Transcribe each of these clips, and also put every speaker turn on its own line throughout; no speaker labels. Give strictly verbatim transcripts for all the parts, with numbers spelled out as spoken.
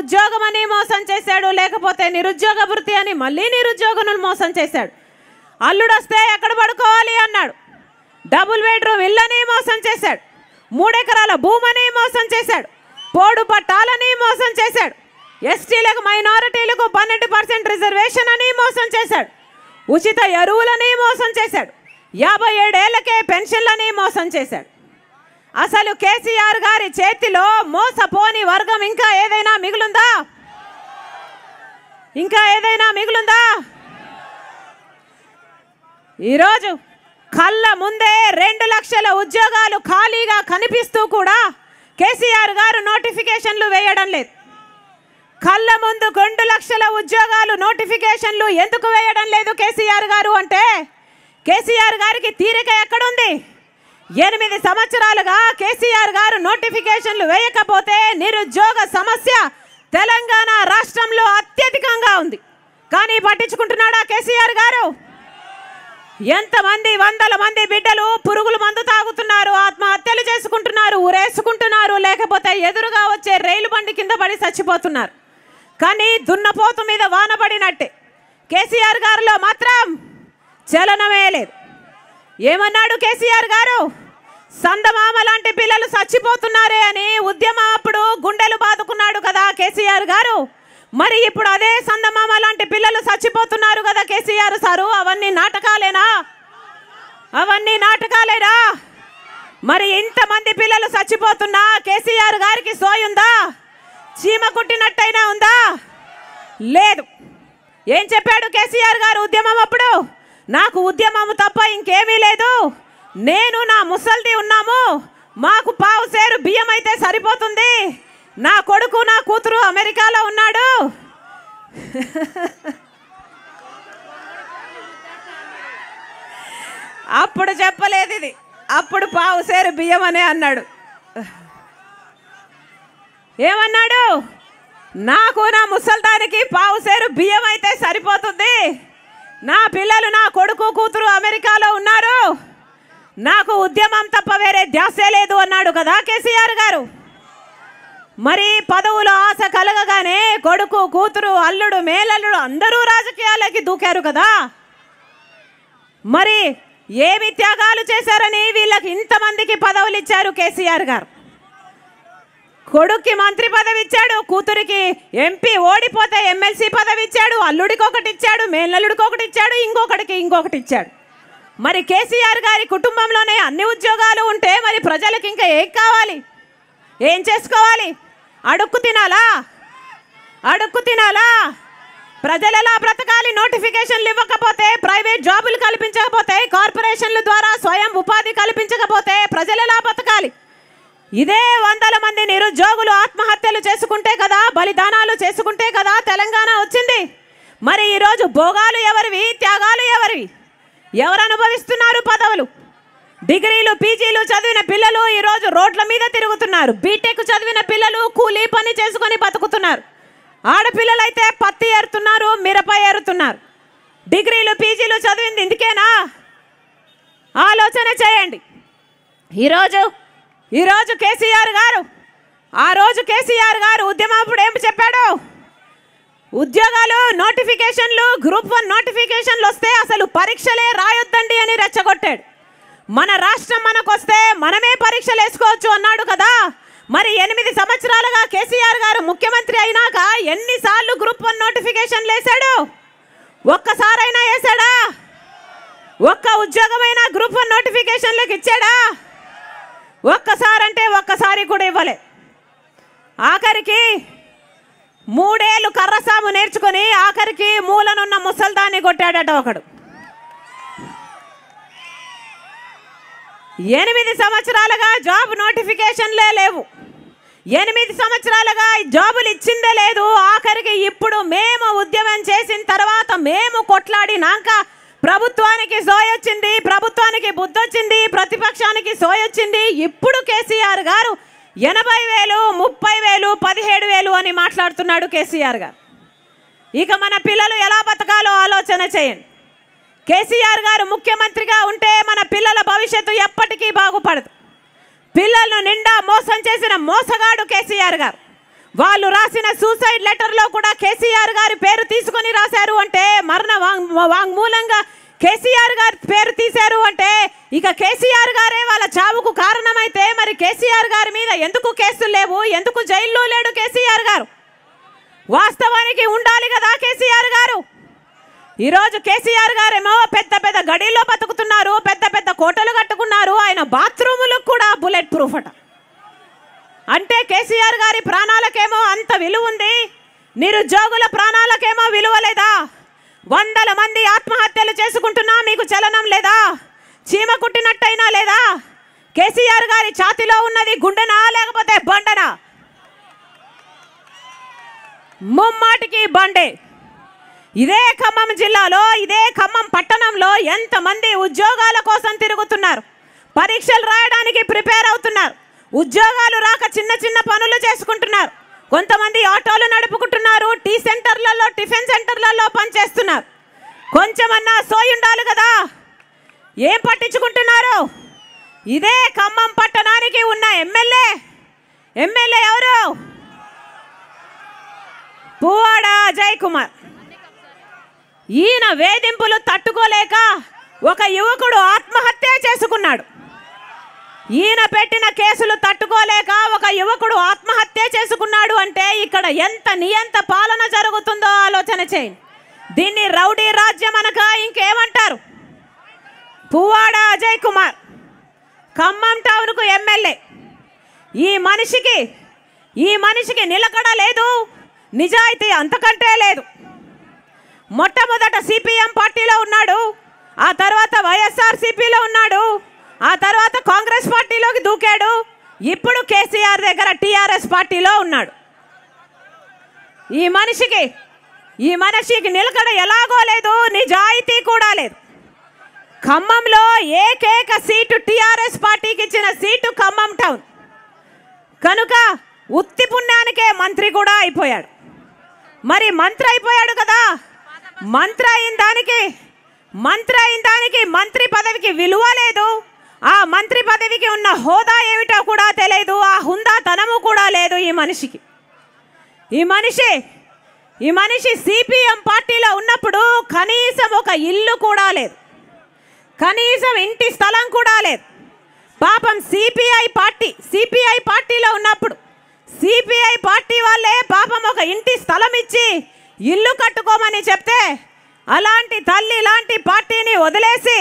ఉద్యోగం అని మోసం చేశాడు, లేకపోతే నిరుద్యోగ వృత్తి అని మళ్ళీ నిరుద్యోగులను మోసం చేశాడు. అల్లుడు వస్తే ఎక్కడ పడుకోవాలి అన్నాడు. డబుల్ బెడ్రూమ్ ఇల్లని మోసం చేశాడు. మూడెకరాల భూమని మోసం చేశాడు. పోడు పట్టాలని మోసం చేశాడు. ఎస్టీలకు మైనారిటీలకు పన్నెండు పర్సెంట్ రిజర్వేషన్ అని మోసం చేశాడు. ఉచిత ఎరువులని మోసం చేశాడు. యాభై ఏడేళ్లకే పెన్షన్లని మోసం చేశాడు. అసలు కేసీఆర్ గారి చేతిలో మోసపోని వర్గం ఇంకా ఏదైనా మిగులుందా? ఇంకా ఏదైనా మిగులుందా? ఈరోజు కళ్ళ ముందే రెండు లక్షల ఉద్యోగాలు ఖాళీగా కనిపిస్తూ కూడా కేసీఆర్ గారు నోటిఫికేషన్లు వేయడం లేదు. కళ్ళ ముందు రెండు లక్షల ఉద్యోగాలు నోటిఫికేషన్లు ఎందుకు వేయడం లేదు కేసీఆర్ గారు అంటే, కేసీఆర్ గారికి తీరిక ఎక్కడుంది? ఎనిమిది సంవత్సరాలుగా కేసీఆర్ గారు నోటిఫికేషన్లు వేయకపోతే నిరుద్యోగ సమస్య తెలంగాణ రాష్ట్రంలో అత్యధికంగా ఉంది. కానీ పట్టించుకుంటున్నాడా కేసీఆర్ గారు? ఎంతమంది వందల మంది బిడ్డలు పురుగుల మందు తాగుతున్నారు, ఆత్మహత్యలు చేసుకుంటున్నారు, ఊరేసుకుంటున్నారు, లేకపోతే ఎదురుగా వచ్చే రైలు బండి కింద పడి చచ్చిపోతున్నారు. కానీ దున్నపోతు మీద వాన పడినట్టే కేసీఆర్ గారిలో మాత్రం చలనమే లేదు. ఏమన్నాడు కేసీఆర్ గారు? సందమామ లాంటి పిల్లలు చచ్చిపోతున్నారే అని ఉద్యమం అప్పుడు గుండెలు బాదుకున్నాడు కదా కేసీఆర్ గారు. మరి ఇప్పుడు అదే సందమామ లాంటి పిల్లలు చచ్చిపోతున్నారు కదా కేసీఆర్ సారు. అవన్నీ నాటకాలేనా? అవన్నీ నాటకాలేనా? మరి ఇంతమంది పిల్లలు చచ్చిపోతున్నా కేసీఆర్ గారికి సోయుందా? చీమ కుట్టినట్టయినా ఉందా? లేదు. ఏం చెప్పాడు కేసీఆర్ గారు ఉద్యమం అప్పుడు? నాకు ఉద్యమం తప్ప ఇంకేమీ లేదు, నేను నా ముసల్ది ఉన్నాము, మాకు పావు సేరు బియ్యం అయితే సరిపోతుంది, నా కొడుకు నా కూతురు అమెరికాలో ఉన్నాడు. అప్పుడు చెప్పలేదు ఇది, అప్పుడు పావు సేరు బియ్యం అనే అన్నాడు. ఏమన్నాడు? నాకు నా ముసల్దానికి పావు సేరు బియ్యం అయితే సరిపోతుంది, నా పిల్లలు నా కొడుకు కూతురు అమెరికాలో ఉన్నారు, నాకు ఉద్యమం తప్ప వేరే ధ్యాసే లేదు అన్నాడు కదా కేసీఆర్ గారు. మరి పదవులు ఆశ కలగగానే కొడుకు కూతురు అల్లుడు మేనల్లుడు అందరూ రాజకీయాలకి దూకారు కదా. మరి ఏమి త్యాగాలు చేశారని వీళ్ళకి ఇంతమందికి పదవులు ఇచ్చారు కేసీఆర్ గారు? కొడుక్కి మంత్రి పదవి ఇచ్చాడు, కూతురికి ఎంపీ ఓడిపోతే ఎమ్మెల్సీ పదవి ఇచ్చాడు, అల్లుడికి ఒకటి ఇచ్చాడు, మేనల్లుడికి ఒకటి ఇచ్చాడు, ఇంకొకటికి ఇంకొకటి ఇచ్చాడు. మరి కేసీఆర్ గారి కుటుంబంలోనే అన్ని ఉద్యోగాలు ఉంటే మరి ప్రజలకు ఇంకా ఏం కావాలి? ఏం చేసుకోవాలి? అడుక్కు తినాలా? అడుక్కు తినాలా? ప్రజలు ఎలా బ్రతకాలి? నోటిఫికేషన్లు ఇవ్వకపోతే, ప్రైవేట్ జాబులు కల్పించకపోతే, కార్పొరేషన్ల ద్వారా స్వయం ఉపాధి కల్పించకపోతే ప్రజలు ఎలా బతకాలి? ఇదే వందల మంది నిరుద్యోగులు ఆత్మహత్యలు చేసుకుంటే కదా, బలిదానాలు చేసుకుంటే కదా తెలంగాణ వచ్చింది. మరి ఈరోజు భోగాలు ఎవరివి? త్యాగాలు ఎవరివి? ఎవరు అనుభవిస్తున్నారు పదవులు? డిగ్రీలు పీజీలు చదివిన పిల్లలు ఈరోజు రోడ్ల మీద తిరుగుతున్నారు. బీటెక్ చదివిన పిల్లలు కూలీ పని చేసుకొని బతుకుతున్నారు. ఆడపిల్లలైతే పత్తి ఏరుతున్నారు, మిరప ఏరుతున్నారు. డిగ్రీలు పీజీలు చదివింది ఇందుకేనా? ఆలోచన చేయండి. ఈరోజు ఈరోజు కేసీఆర్ గారు, ఆ రోజు కేసీఆర్ గారు ఉద్యమప్పుడు ఏం చెప్పాడు? ఉద్యోగాలు నోటిఫికేషన్లు, గ్రూప్ వన్ నోటిఫికేషన్లు వస్తే అసలు పరీక్షలే రాయొద్దండి అని రెచ్చగొట్టాడు. మన రాష్ట్రం మనకొస్తే మనమే పరీక్షలు వేసుకోవచ్చు అన్నాడు కదా. మరి ఎనిమిది సంవత్సరాలుగా కేసీఆర్ గారు ముఖ్యమంత్రి అయినాక ఎన్నిసార్లు గ్రూప్ వన్ నోటిఫికేషన్లు వేశాడు? ఒక్కసారైనా వేశాడా? ఒక్క ఉద్యోగమైనా గ్రూప్ వన్ నోటిఫికేషన్లకు ఇచ్చాడా? ఒక్కసారంటే ఒక్కసారి కూడా ఇవ్వలే. ఆఖరికి మూడేళ్ళు కర్రసాము నేర్చుకొని ఆఖరికి మూలనున్న ముసల్దాన్ని కొట్టాడట ఒకడు. ఎనిమిది సంవత్సరాలుగా జాబ్ నోటిఫికేషన్లే లేవు. ఎనిమిది సంవత్సరాలుగా జాబులు ఇచ్చిందే లేదు. ఆఖరికి ఇప్పుడు మేము ఉద్యమం చేసిన తర్వాత మేము కొట్లాడినాక ప్రభుత్వానికి సోయొచ్చింది, ప్రభుత్వానికి బుద్ధొచ్చింది, ప్రతిపక్షానికి సోయొచ్చింది. ఇప్పుడు కేసీఆర్ గారు ఎనభై వేలు ముప్పై వేలు పదిహేడు వేలు అని మాట్లాడుతున్నాడు కేసీఆర్ గారు. ఇక మన పిల్లలు ఎలా బతకాలో ఆలోచన చేయండి. కేసీఆర్ గారు ముఖ్యమంత్రిగా ఉంటే మన పిల్లల భవిష్యత్తు ఎప్పటికీ బాగుపడదు. పిల్లలను నిండా మోసం చేసిన మోసగాడు కేసీఆర్ గారు. వాళ్ళు రాసిన సూసైడ్ లెటర్లో కూడా కేసీఆర్ గారి పేరు తీసుకొని రాశారు అంటే, మరణ వాంగ్మూలంగా కేసీఆర్ గారి పేరు తీశారు అంటే ఇక కేసీఆర్ గారే వాళ్ళ చావుకు కారణమైతే మరి కేసీఆర్ గారి మీద ఎందుకు కేసులు లేవు? ఎందుకు జైల్లో లేడు కేసీఆర్ గారు? వాస్తవానికి ఉండాలి కదా కేసీఆర్ గారు. ఈరోజు కేసీఆర్ గారేమో పెద్ద పెద్ద గడిలో బతుకుతున్నారు, పెద్ద పెద్ద కోటలు కట్టుకున్నారు, ఆయన బాత్రూములకు కూడా బుల్లెట్ ప్రూఫ్ అట. అంటే కేసీఆర్ గారి ప్రాణాలకేమో అంత విలువ ఉంది, నిరుద్యోగుల ప్రాణాలకేమో విలువ లేదా? వందల మంది ఆత్మహత్యలు చేసుకుంటున్నా మీకు చలనం లేదా? చీమ కుట్టినట్టయినా లేదా? కేసీఆర్ గారి ఛాతిలో ఉన్నది గుండెనా లేకపోతే బండనా? ముమ్మాటికి బండే. ఇదే ఖమ్మం జిల్లాలో, ఇదే ఖమ్మం పట్టణంలో ఎంతమంది ఉద్యోగాల కోసం తిరుగుతున్నారు, పరీక్షలు రాయడానికి ప్రిపేర్ అవుతున్నారు, ఉద్యోగాలు రాక చిన్న చిన్న పనులు చేసుకుంటున్నారు, కొంతమంది ఆటోలు నడుపుకుంటున్నారు, టీ సెంటర్లలో టిఫిన్ సెంటర్లలో పనిచేస్తున్నారు. కొంచెమన్నా సోయి ఉండాలి కదా, ఏం పట్టించుకుంటున్నారు? ఇదే ఖమ్మం పట్టణానికి ఉన్న ఎమ్మెల్యే ఎమ్మెల్యే ఎవరు? పువ్వాడ అజయ్ కుమార్. ఈయన వేధింపులు తట్టుకోలేక ఒక యువకుడు ఆత్మహత్య చేసుకున్నాడు. ఈయన పెట్టిన కేసులు తట్టుకోలేక ఒక యువకుడు ఆత్మహత్య చేసుకున్నాడు అంటే ఇక్కడ ఎంత నియంత పాలన జరుగుతుందో ఆలోచన చేయండి. దీన్ని రౌడీ రాజ్యం అనక ఇంకేమంటారు? పువ్వాడ అజయ్ కుమార్ ఖమ్మం టౌన్కు ఎమ్మెల్యే. ఈ మనిషికి ఈ మనిషికి నిలకడ లేదు, నిజాయితీ అంతకంటే లేదు. మొట్టమొదట సిపిఎం పార్టీలో ఉన్నాడు, ఆ తర్వాత వైఎస్ఆర్సీపీలో ఉన్నాడు, ఆ తర్వాత కాంగ్రెస్ పార్టీలోకి దూకాడు, ఇప్పుడు కేసీఆర్ దగ్గర టీఆర్ఎస్ పార్టీలో ఉన్నాడు. ఈ మనిషికి ఈ మనిషికి నిలకడ ఎలాగో లేదు, నిజాయితీ కూడా లేదు. ఖమ్మంలో ఏకైక సీటు టీఆర్ఎస్ పార్టీకి ఇచ్చిన సీటు ఖమ్మం టౌన్ కనుక ఉత్తి పుణ్యానికే మంత్రి కూడా అయిపోయాడు. మరి మంత్రి అయిపోయాడు కదా, మంత్రి అయిన దానికి మంత్రి అయిన దానికి మంత్రి పదవికి విలువ లేదు, ఆ మంత్రి పదవికి ఉన్న హోదా ఏమిటో కూడా తెలియదు, ఆ హుందాతనము కూడా లేదు ఈ మనిషికి. ఈ మనిషి ఈ మనిషి సిపిఎం పార్టీలో ఉన్నప్పుడు కనీసం ఒక ఇల్లు కూడా లేదు, కనీసం ఇంటి స్థలం కూడా లేదు. పాపం సిపిఐ పార్టీ సిపిఐ పార్టీలో ఉన్నప్పుడు సిపిఐ పార్టీ వాళ్ళే పాపం ఒక ఇంటి స్థలం ఇచ్చి ఇల్లు కట్టుకోమని చెప్తే అలాంటి తల్లి లాంటి పార్టీని వదిలేసి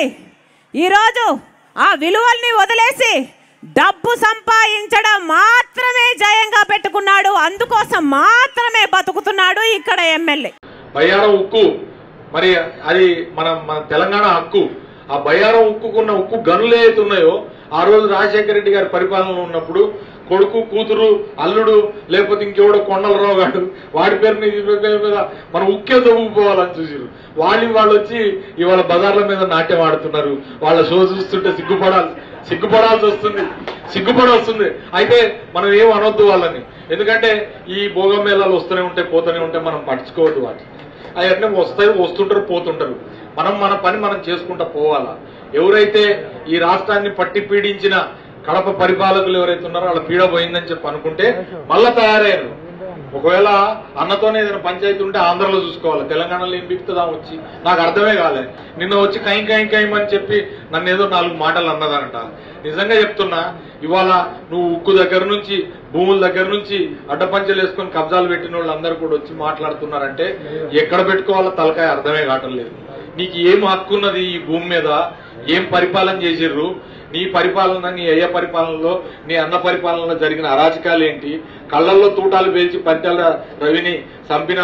ఈరోజు ఆ విలువల్ని వదిలేసి డబ్బు సంపాదించడం మాత్రమే జయంగా పెట్టుకున్నాడు, అందుకోసం మాత్రమే బతుకుతున్నాడు ఇక్కడ ఎమ్మెల్యే.
బయ్యారం ఉక్కు మరి అది మన మన తెలంగాణ హక్కు. ఆ బయ్యారం ఉక్కుకున్న ఉక్కు గనులు ఏదైతే ఉన్నాయో ఆ రోజు రాజశేఖర రెడ్డి గారి పరిపాలనలో ఉన్నప్పుడు కొడుకు కూతురు అల్లుడు లేకపోతే ఇంకెవడో కొండలరావు గారు వాడి పేరు మీద మనం ఉక్కే తవ్వుకుపోవాలని చూసారు. వాళ్ళు వాళ్ళు వచ్చి ఇవాళ బజార్ల మీద నాట్యం ఆడుతున్నారు. వాళ్ళ షో చూస్తుంటే సిగ్గుపడాలి సిగ్గుపడాల్సి వస్తుంది సిగ్గుపడి వస్తుంది. అయితే మనం ఏం అనొద్దు వాళ్ళని, ఎందుకంటే ఈ భోగం మేళాలు వస్తూనే ఉంటాయి పోతూనే ఉంటాయి, మనం పట్టించుకోవద్దు వాటిని. అవన్నీ వస్తాయి వస్తుంటారు పోతుంటారు. మనం మన పని మనం చేసుకుంటా పోవాలా. ఎవరైతే ఈ రాష్ట్రాన్ని పట్టి పీడించిన కడప పరిపాలకులు ఎవరైతే ఉన్నారో వాళ్ళ పీడ పోయిందని చెప్పి అనుకుంటే మళ్ళా తయారయ్యారు. ఒకవేళ అన్నతోనే ఏదైనా పంచాయతీ ఉంటే ఆంధ్రలో చూసుకోవాలి, తెలంగాణలో ఏం బిక్తుందా వచ్చి నాకు అర్థమే కాలే. నిన్న వచ్చి కైం కైం కైం అని చెప్పి నన్ను ఏదో నాలుగు మాటలు అన్నదనంట. నిజంగా చెప్తున్నా, ఇవాళ నువ్వు ఉక్కు దగ్గర నుంచి భూముల దగ్గర నుంచి అడ్డపంచలు వేసుకొని కబ్జాలు పెట్టిన వాళ్ళు అందరూ కూడా వచ్చి మాట్లాడుతున్నారంటే ఎక్కడ పెట్టుకోవాలో తలకాయ అర్థమే కావటం లేదు. నీకు ఏం హక్కు ఉన్నది ఈ భూమి మీద? ఏం పరిపాలన చేసిర్రు? నీ పరిపాలన, నీ అయ్య పరిపాలనలో, నీ అన్న పరిపాలనలో జరిగిన అరాచకాలు ఏంటి? కళ్లల్లో తూటాలు పేల్చి పంచాల రవిని చంపిన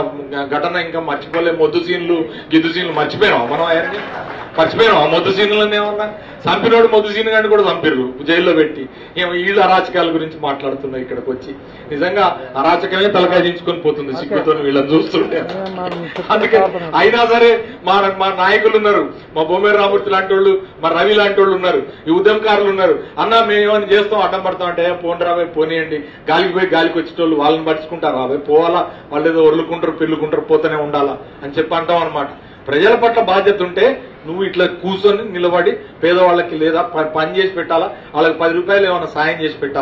ఘటన ఇంకా మర్చిపోలే. మొద్దు సీన్లు గిద్దు సీన్లు మర్చిపోయినాం మనం, ఆయన్ని మర్చిపోయినాం. ఆ మొద్దు సీన్లను ఏమన్నా చంపినోడు మొద్దు సీన్ గాని కూడా చంపిర్రు జైల్లో పెట్టి. ఏమో వీళ్ళ అరాచకాల గురించి మాట్లాడుతున్నారు ఇక్కడికి వచ్చి. నిజంగా అరాచకమే తలకాయ దించుకొని పోతుంది సిగ్గుతో వీళ్ళని చూస్తుంటే. అందుకే అయినా సరే మా మా నాయకులు ఉన్నారు, మా బొమ్మేరు రామూర్తి లాంటి వాళ్ళు, మా రవి లాంటి వాళ్ళు ఉన్నారు, ఈ ఉద్యమకారులు ఉన్నారు. అన్న మేము ఏమైనా చేస్తాం అడ్డం పడతాం అంటే పోండి రాబోయే పోనీయండి, గాలికి పోయి గాలికి వచ్చేటోళ్ళు వాళ్ళని పడుచుకుంటారు రాబోయే పోవాలా, వాళ్ళు ఏదో ఒర్లుకుంటారు పెళ్ళుకుంటారు పోతూనే ఉండాలా అని చెప్పి అంటాం అనమాట. ప్రజల పట్ల బాధ్యత ఉంటే నువ్వు ఇట్లా కూర్చొని నిలబడి పేదవాళ్ళకి లేదా పని చేసి పెట్టాలా, వాళ్ళకి పది రూపాయలు ఏమైనా సాయం చేసి పెట్టాలి.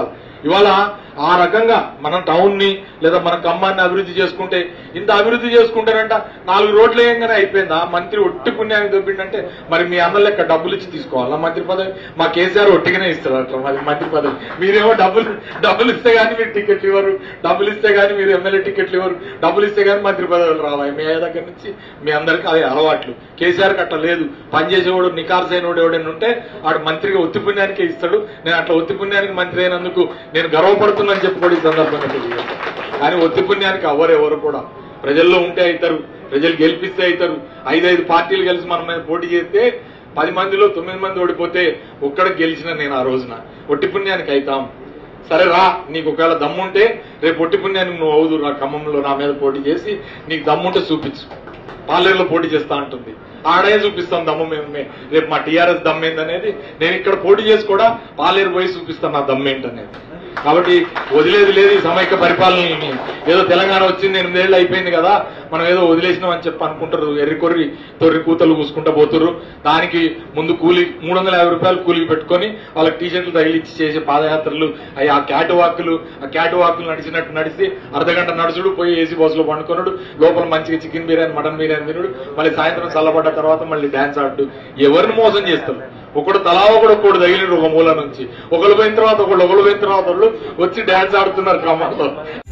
ఇవాళ ఆ రకంగా మనం టౌన్ ని లేదా మన ఖమ్మాన్ని అభివృద్ధి చేసుకుంటే ఇంత అభివృద్ధి చేసుకుంటారంట నాలుగు రోడ్లు వేయంగానే అయిపోయిందా? మంత్రి ఒట్టి పుణ్యానికి దొబ్బిండంటే మరి మీ అన్న లెక్క డబ్బులు ఇచ్చి తీసుకోవాలా మంత్రి పదవి? మా కేసీఆర్ ఒట్టిగానే ఇస్తారు అట్లా మరి మంత్రి పదవి. మీరేమో డబ్బులు డబ్బులు ఇస్తే గానీ మీరు టికెట్లు ఇవ్వరు, డబ్బులు ఇస్తే గానీ మీరు ఎమ్మెల్యే టికెట్లు ఇవ్వరు, డబ్బులు ఇస్తే గానీ మంత్రి పదవులు రావాలి. మీ దగ్గర నుంచి మీ అందరికీ అదే అలవాట్లు. కేసీఆర్కి అట్లా లేదు. పనిచేసేవాడు నికార్సైనోడు ఎవడైనా ఉంటే ఆడు మంత్రిగా ఒత్తి పుణ్యానికే ఇస్తాడు. నేను అట్లా ఒత్తి పుణ్యానికి మంత్రి అయినందుకు నేను గర్వపడుతున్నాను చెప్పుకోవడం ఈ సందర్భంగా తెలియదు. కానీ ఒత్తి పుణ్యానికి ఎవరెవరు కూడా ప్రజల్లో ఉంటే అవుతారు, ప్రజలు గెలిపిస్తే అవుతారు. ఐదైదు పార్టీలు కలిసి మన మీద పోటీ చేస్తే పది మందిలో తొమ్మిది మంది ఓడిపోతే ఒక్కడికి గెలిచిన నేను ఆ రోజున ఒట్టి పుణ్యానికి అవుతాం. సరే రా, నీకు ఒకవేళ దమ్ముంటే రేపు ఒట్టి పుణ్యానికి నువ్వు అవుదు రా, ఖమ్మంలో నా మీద పోటీ చేసి నీకు దమ్ముంటే చూపించు. పాలేరులో పోటీ చేస్తా అంటుంది, ఆడే చూపిస్తాం దమ్ము మేము. రేపు మా టీఆర్ఎస్ దమ్మేందనేది నేను ఇక్కడ పోటీ చేసి కూడా పాలేరు పోయి చూపిస్తాను నా దమ్మేంటనేది. కాబట్టి వదిలేది లేదు ఈ సమైక్య పరిపాలనని. ఏదో తెలంగాణ వచ్చింది ఎనిమిదేళ్లు అయిపోయింది కదా మనం ఏదో వదిలేసినాం అని చెప్పి అనుకుంటారు. ఎర్రి కొర్రి తొర్రి కూతలు కూసుకుంటా పోతుర్రు. దానికి ముందు కూలి మూడు వందల యాభై రూపాయలు కూలికి పెట్టుకుని వాళ్ళకి టీషర్ట్లు తగిలిచ్చి చేసే పాదయాత్రలు అవి ఆ క్యాట్ వాకులు ఆ క్యాట్ వాకులు నడిచినట్టు నడిచి అర్ధగంట నడుచుడు పోయి ఏసీ బస్సులో పండుకున్నాడు. లోపల మంచిగా చికెన్ బిర్యానీ మటన్ బిర్యానీ తినుడు. మళ్ళీ సాయంత్రం చల్లబడ్డ తర్వాత మళ్ళీ డాన్స్ ఆడు. ఎవరిని మోసం చేస్తారు? ఒకడు తలా ఒకడు ఒకడు తగిలిడు ఒక మూల నుంచి. ఒకళ్ళు పోయిన తర్వాత ఒకళ్ళు ఒకళ్ళు పోయిన తర్వాత వాళ్ళు వచ్చి డాన్స్ ఆడుతున్నారు ఖమ్మంలో.